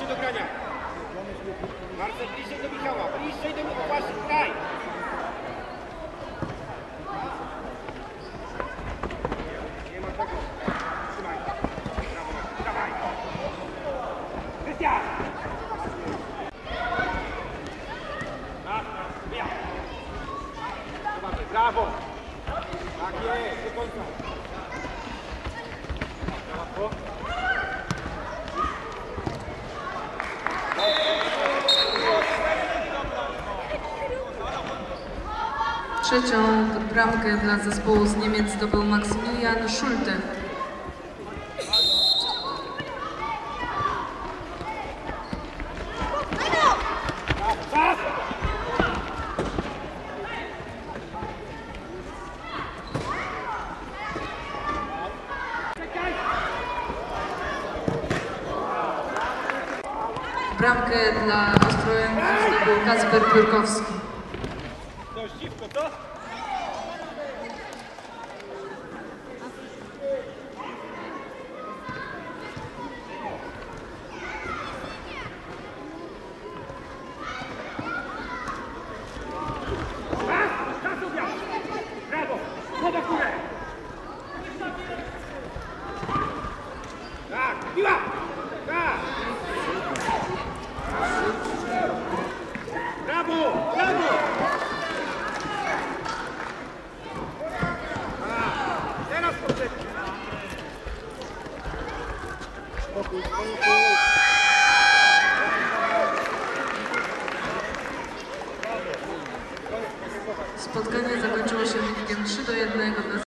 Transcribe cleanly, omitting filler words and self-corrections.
do grania. Marcel, bliżej do Michała, bliżej do Michała, właśnie, graj. Nie ma tego. Trzymaj. Brawo, dawaj. Krystian! Brawo! Tak jest, do końca. Łatwo. Trzecią bramkę dla zespołu z Niemiec zdobył Maksymilian Schulte. Bramkę dla Ostrołęki zdobył Kacper Piórkowski. To dziwko, co? Brawo! Głowa w górę! Tak, piła! Tak! Brawo! Brawo! Teraz potrzebnie! Spotkanie zakończyło się wynikiem 3-1 dla